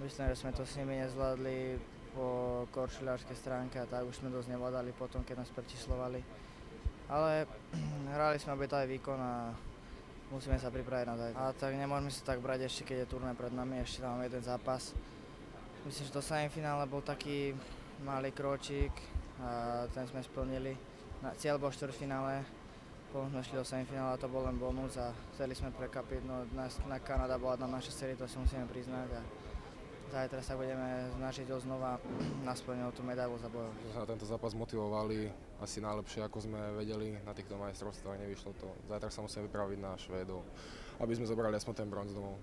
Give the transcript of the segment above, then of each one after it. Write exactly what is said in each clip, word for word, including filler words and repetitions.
Myslím, že sme to s nimi nezvládli po korčuliarskej stránke a tak už sme dosť nevládali potom, keď nás prečíslovali. Ale hrali sme obetavý výkon a musíme sa pripraviť na zajtra. A tak nemôžeme sa tak brať ešte, keď je turnaj pred nami, ešte tam máme jeden zápas. Myslím, že to semifinále bol taký malý kročík a ten sme splnili. Cieľ bol štvrťfinále, potom sme šli do semifinále a to bol len bonus a chceli sme prekapiť, no na, na Kanada bola tam naša série, to si musíme priznať. A zajtra sa budeme snažiť znova nasplniť tú medailu za bojov. Na tento zápas motivovali asi najlepšie, ako sme vedeli na týchto majstrovstvách, nevyšlo to. Zajtra sa musíme vypraviť na Švédov, aby sme zobrali aspoň ten bronz domov.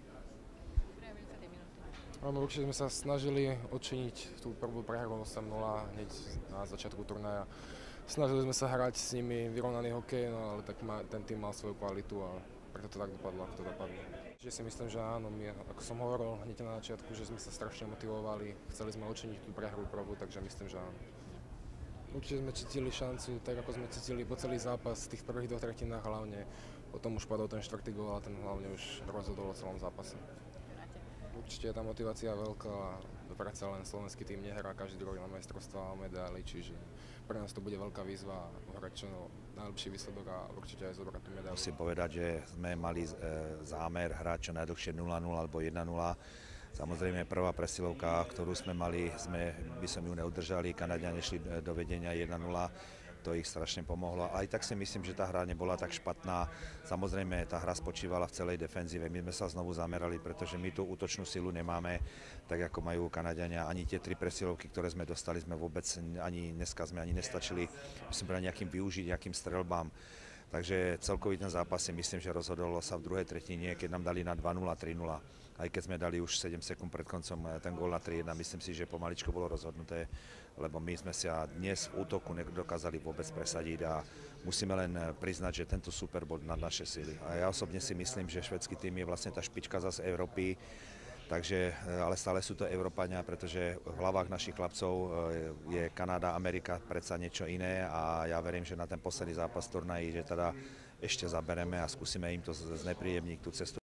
Áno, určite sme sa snažili odčiniť tú prvú prehru osem nula hneď na začiatku turnaja. Snažili sme sa hrať s nimi vyrovnaný hokej, no ale tak ma, ten tým mal svoju kvalitu a preto to tak dopadlo, ako to dopadlo. Že si myslím, že áno, my, ako som hovoril hneď na začiatku, že sme sa strašne motivovali, chceli sme odčiniť tú prehru prvú, takže myslím, že áno. Určite sme cítili šancu, tak ako sme cítili po celý zápas, v tých prvých dvoch tretinách hlavne. Potom už padol ten štvrtý gól a ten hlavne už rozhodol o celom zápase. Určite je tá motivácia veľká a predsa len slovenský tým nehrá každý rok na majstrovstvá a medaily, čiže pre nás to bude veľká výzva hrať čo najlepší výsledok a určite aj zobrať tú medailu. Musím povedať, že sme mali zámer hrať čo najdlhšie nula nula alebo jedna nula. Samozrejme prvá presilovka, ktorú sme mali, sme, by som ju neudržali, Kanadiania šli do vedenia jedna nula. To ich strašne pomohlo. Aj tak si myslím, že tá hra nebola tak špatná. Samozrejme, tá hra spočívala v celej defenzíve. My sme sa znovu zamerali, pretože my tú útočnú silu nemáme, tak ako majú Kanadiania. Ani tie tri presilovky, ktoré sme dostali, sme vôbec ani dneska sme ani nestačili, myslím, pre nejakým využiť, nejakým streľbám. Takže celkový ten zápas si myslím, že rozhodolo sa v druhej tretine, keď nám dali na dva nula, tri nula. Aj keď sme dali už sedem sekúnd pred koncom ten gól na tri jedna, myslím si, že pomaličko bolo rozhodnuté, lebo my sme sa dnes v útoku nedokázali vôbec presadiť a musíme len priznať, že tento super bol nad naše síly. A ja osobne si myslím, že švédsky tým je vlastne tá špička zase Európy, takže, ale stále sú to Európania, pretože v hlavách našich chlapcov je Kanada, Amerika predsa niečo iné a ja verím, že na ten posledný zápas turnaji, že teda ešte zabereme a skúsime im to znepríjemniť tú cestu.